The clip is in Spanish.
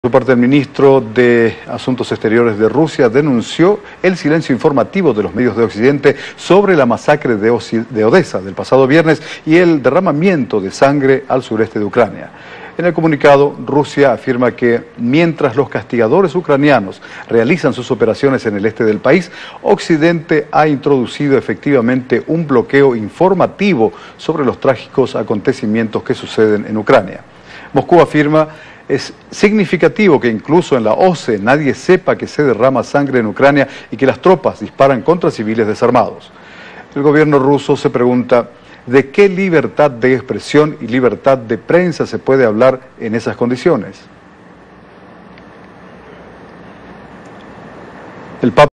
Por su parte, el ministro de Asuntos Exteriores de Rusia denunció el silencio informativo de los medios de Occidente sobre la masacre de Odesa del pasado viernes y el derramamiento de sangre al sureste de Ucrania. En el comunicado, Rusia afirma que mientras los castigadores ucranianos realizan sus operaciones en el este del país, Occidente ha introducido efectivamente un bloqueo informativo sobre los trágicos acontecimientos que suceden en Ucrania. Moscú afirma: es significativo que incluso en la OSCE nadie sepa que se derrama sangre en Ucrania y que las tropas disparan contra civiles desarmados. El gobierno ruso se pregunta: ¿de qué libertad de expresión y libertad de prensa se puede hablar en esas condiciones? El Papa